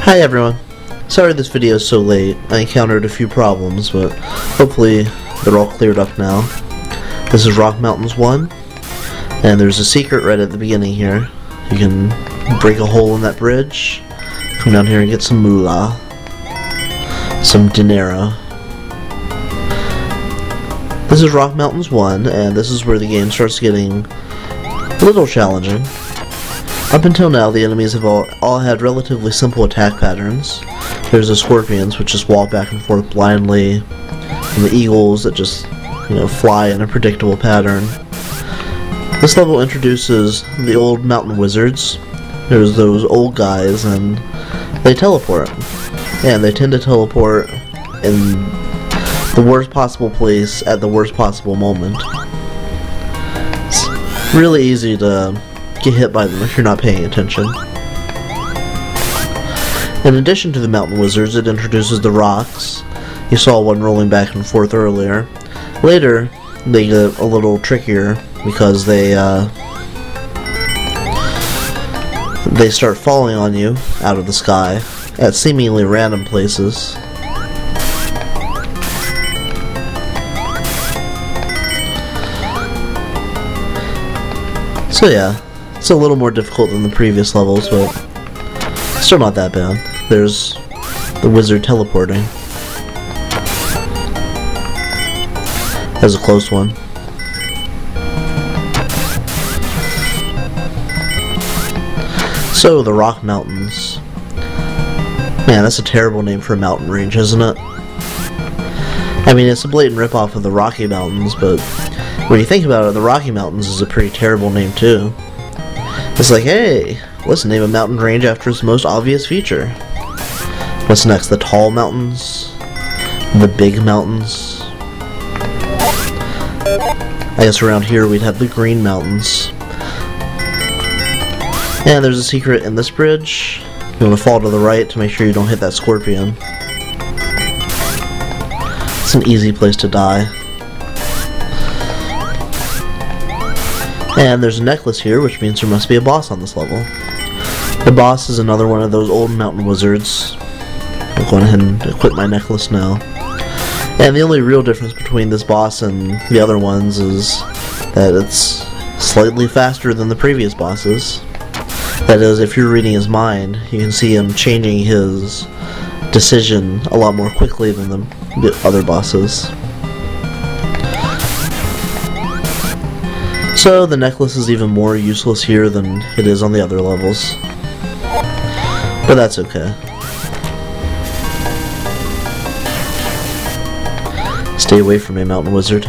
Hi everyone. Sorry this video is so late. I encountered a few problems, but hopefully they're all cleared up now. This is Rock Mountains 1, and there's a secret right at the beginning here. You can break a hole in that bridge, come down here and get some moolah. Some dinero. This is Rock Mountains 1, and this is where the game starts getting a little challenging. Up until now, the enemies have all had relatively simple attack patterns. There's the scorpions, which just walk back and forth blindly, and the eagles that just, fly in a predictable pattern. This level introduces the old mountain wizards. There's those old guys, and they teleport. And they tend to teleport in the worst possible place at the worst possible moment. It's really easy to get hit by them if you're not paying attention. In addition to the mountain wizards, it introduces the rocks. You saw one rolling back and forth earlier. Later, they get a little trickier because they start falling on you out of the sky at seemingly random places. So yeah, it's a little more difficult than the previous levels, but still not that bad. There's the wizard teleporting. That was a close one. So, the Rock Mountains. Man, that's a terrible name for a mountain range, isn't it? I mean, it's a blatant ripoff of the Rocky Mountains, but when you think about it, the Rocky Mountains is a pretty terrible name too. It's like, hey, let's name a mountain range after its most obvious feature. What's next? The tall mountains? The big mountains? I guess around here we'd have the green mountains. And there's a secret in this bridge. You want to fall to the right to make sure you don't hit that scorpion. It's an easy place to die. And there's a necklace here, which means there must be a boss on this level. The boss is another one of those old mountain wizards. I'll go ahead and equip my necklace now. And the only real difference between this boss and the other ones is that it's slightly faster than the previous bosses. That is, if you're reading his mind, you can see him changing his decision a lot more quickly than the other bosses. So the necklace is even more useless here than it is on the other levels. But that's okay. Stay away from me, mountain wizard.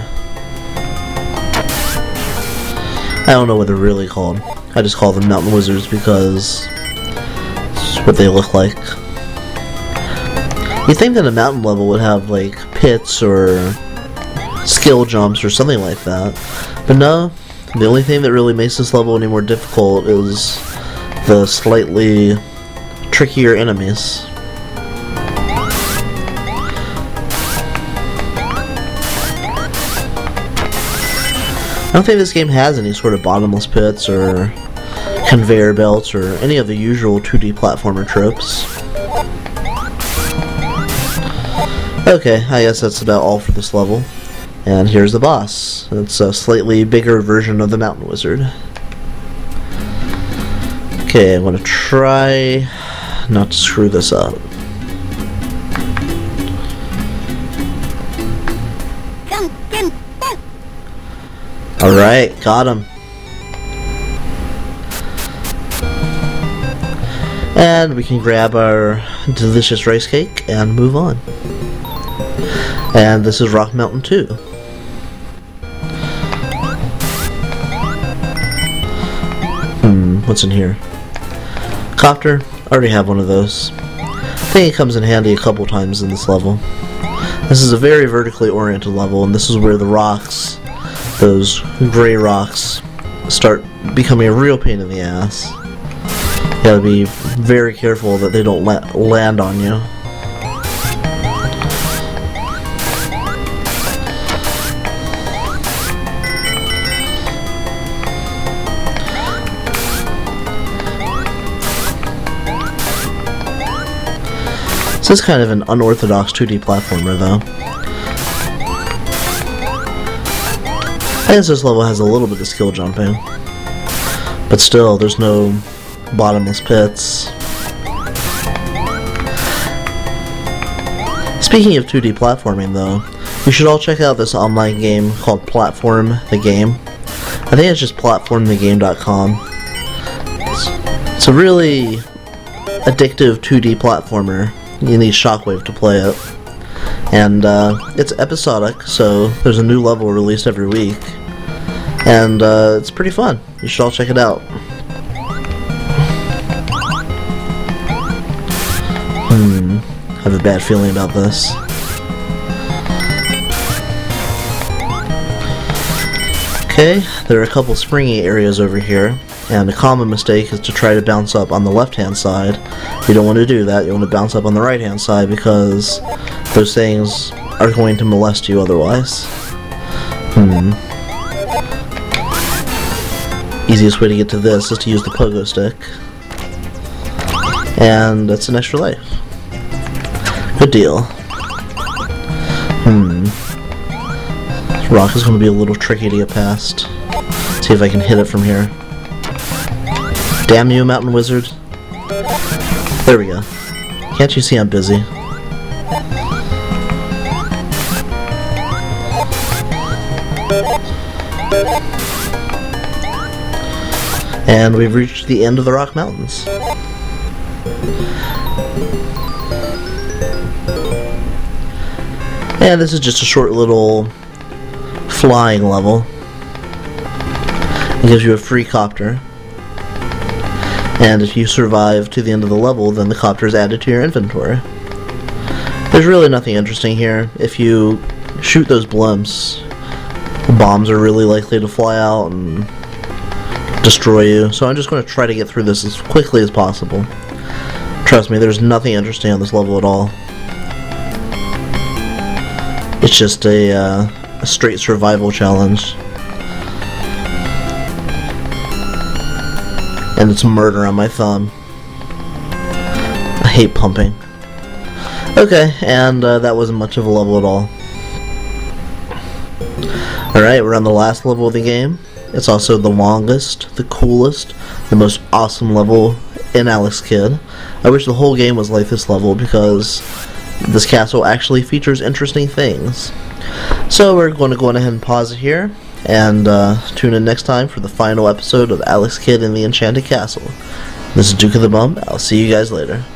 I don't know what they're really called. I just call them mountain wizards because it's what they look like. You'd think that a mountain level would have like pits or skill jumps or something like that. But no, the only thing that really makes this level any more difficult is the slightly trickier enemies. I don't think this game has any sort of bottomless pits or conveyor belts or any of the usual 2D platformer tropes. Okay, I guess that's about all for this level. And here's the boss. It's a slightly bigger version of the mountain wizard. Okay, I'm going to try not to screw this up. Alright, got him. And we can grab our delicious rice cake and move on. And this is Rock Mountain 2. What's in here? Copter? I already have one of those. I think it comes in handy a couple times in this level. This is a very vertically oriented level, and this is where the rocks, those gray rocks, start becoming a real pain in the ass. You gotta be very careful that they don't land on you. This is kind of an unorthodox 2D platformer, though. I guess this level has a little bit of skill jumping, but still, there's no bottomless pits. Speaking of 2D platforming, though, you should all check out this online game called Platform the Game. I think it's just platformthegame.com. It's a really addictive 2D platformer. You need Shockwave to play it. And it's episodic, so there's a new level released every week. And it's pretty fun. You should all check it out. I have a bad feeling about this. Okay, there are a couple springy areas over here, and a common mistake is to try to bounce up on the left-hand side. You don't want to do that. You want to bounce up on the right-hand side because those things are going to molest you otherwise. Easiest way to get to this is to use the pogo stick. And that's an extra life. Good deal. This rock is going to be a little tricky to get past. See if I can hit it from here. Damn you, Mountain Wizard. There we go. Can't you see I'm busy? And we've reached the end of the Rock Mountains. And this is just a short little flying level. It gives you a free copter. And if you survive to the end of the level, then the copter is added to your inventory. There's really nothing interesting here. If you shoot those blimps, the bombs are really likely to fly out and destroy you. So I'm just going to try to get through this as quickly as possible. Trust me, there's nothing interesting on this level at all. It's just a straight survival challenge. And it's murder on my thumb. I hate pumping. Okay, and that wasn't much of a level at all. Alright, we're on the last level of the game. It's also the longest, the coolest, the most awesome level in Alex Kidd. I wish the whole game was like this level because this castle actually features interesting things. So we're going to go ahead and pause it here, and tune in next time for the final episode of Alex Kidd in the Enchanted Castle. This is Duke of the Bum. I'll see you guys later.